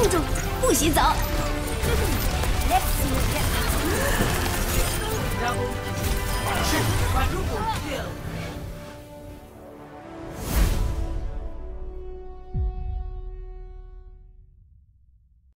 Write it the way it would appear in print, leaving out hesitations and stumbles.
愣住，不许走！ Double, quadruple kill.